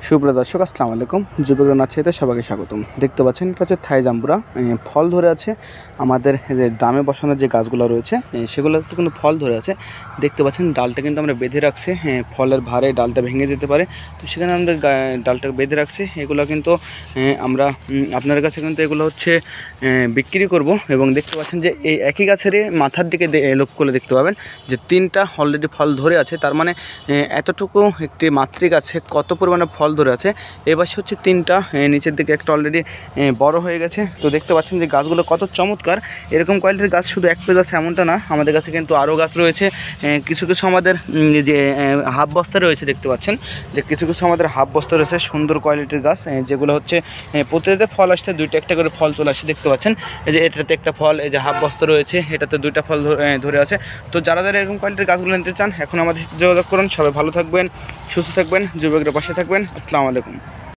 সুপ্রিয় দর্শক, আসসালামু আলাইকুম। যুবক নাচিতে সবাইকে স্বাগতম। দেখতে পাচ্ছেন এটা হচ্ছে থাই জাম্বুরা, ফল ধরে আছে। আমাদের যে ড্রামে বসানো যে গাছগুলো রয়েছে সেগুলোতে কিন্তু ফল ধরে আছে। দেখতে পাচ্ছেন ডালটা কিন্তু আমরা বেঁধে রাখছি, ফলের ভারে ডালটা ভেঙে যেতে পারে, তো সেখানে আমরা ডালটা বেঁধে রাখছি। এগুলো কিন্তু আমরা আপনার কাছে কিন্তু এগুলো হচ্ছে বিক্রি করব। এবং দেখতে পাচ্ছেন যে এই একই গাছেরই মাথার দিকে লক্ষ্য করে দেখতে পাবেন যে 3টা অলরেডি ফল ধরে আছে। তার মানে এতটুকু একটি মাতৃ গাছে কত পরিমাণে ফল ধরে আছে। এবার হচ্ছে 3টা, নিচের দিকে একটা অলরেডি বড় হয়ে গেছে। তো দেখতে পাচ্ছেন যে গাছগুলো কত চমৎকার। এরকম কোয়ালিটির গাছ শুধু এক পেজ আছে এমনটা না, আমাদের কাছে কিন্তু আরও গাছ রয়েছে। কিছু কিছু আমাদের যে হাফ বস্তা রয়েছে, দেখতে পাচ্ছেন যে কিছু কিছু আমাদের হাফ বস্তা রয়েছে সুন্দর কোয়ালিটির গাছ, যেগুলো হচ্ছে প্রতিটাতে ফল আসছে, 2টা একটা করে ফল চলে আসছে। দেখতে পাচ্ছেন এই যে এটাতে একটা ফল, এই যে হাফ বস্তা রয়েছে এটাতে 2টা ফল ধরে আছে। তো যারা যারা এরকম কোয়ালিটির গাছগুলো নিতে চান এখন আমাদের যোগাযোগ করুন। সবাই ভালো থাকবেন, সুস্থ থাকবেন, যুবকরা পাশে থাকবেন। আসসালামু আলাইকুম।